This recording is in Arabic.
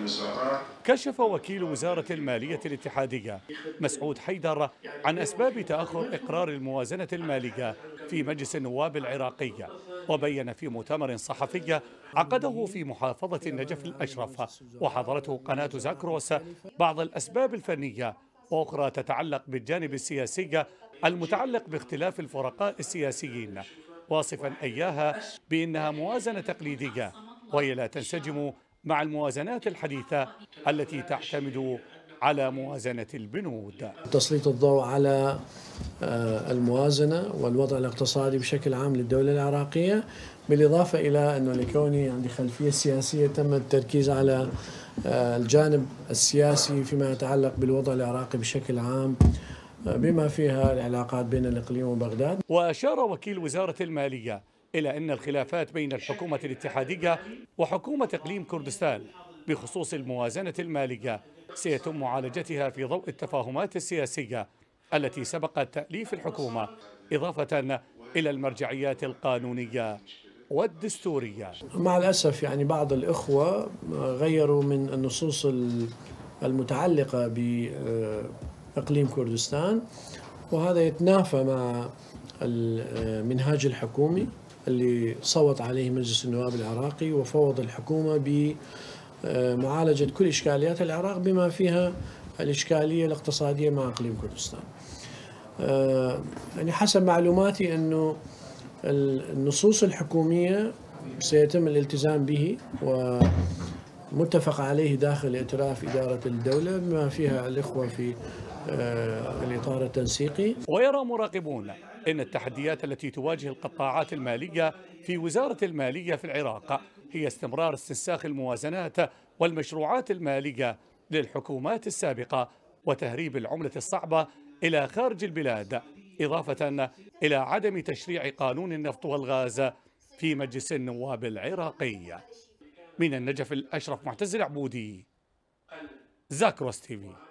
الوزارات. كشف وكيل وزارة المالية الاتحادية مسعود حيدر عن أسباب تأخر إقرار الموازنة المالية في مجلس النواب العراقي، وبين في مؤتمر صحفي عقده في محافظة النجف الأشرف وحضرته قناة زاكروس بعض الأسباب الفنية وأخرى تتعلق بالجانب السياسي المتعلق باختلاف الفرقاء السياسيين، واصفا إياها بأنها موازنة تقليدية وهي لا تنسجم مع الموازنات الحديثة التي تعتمد على موازنة البنود. تسليط الضوء على الموازنة والوضع الاقتصادي بشكل عام للدولة العراقية، بالإضافة إلى أنه لكوني عندي خلفية سياسية تم التركيز على الجانب السياسي فيما يتعلق بالوضع العراقي بشكل عام بما فيها العلاقات بين الإقليم وبغداد. وأشار وكيل وزارة المالية إلى أن الخلافات بين الحكومة الاتحادية وحكومة إقليم كردستان بخصوص الموازنة المالية سيتم معالجتها في ضوء التفاهمات السياسية التي سبقت تأليف الحكومة، إضافة إلى المرجعيات القانونية والدستورية. مع الأسف يعني بعض الإخوة غيروا من النصوص المتعلقة بإقليم كردستان، وهذا يتنافى مع المنهاج الحكومي اللي صوت عليه مجلس النواب العراقي وفوض الحكومة بمعالجة كل إشكاليات العراق بما فيها الإشكالية الاقتصادية مع إقليم كردستان. يعني حسب معلوماتي أنه النصوص الحكومية سيتم الالتزام به ومتفق عليه داخل ائتلاف إدارة الدولة بما فيها الإخوة في الإطار التنسيقي. ويرى مراقبون أن التحديات التي تواجه القطاعات المالية في وزارة المالية في العراق هي استمرار استنساخ الموازنات والمشروعات المالية للحكومات السابقة وتهريب العملة الصعبة إلى خارج البلاد، إضافة إلى عدم تشريع قانون النفط والغاز في مجلس النواب العراقي. من النجف الأشرف معتز العبودي، زاكروس تي في.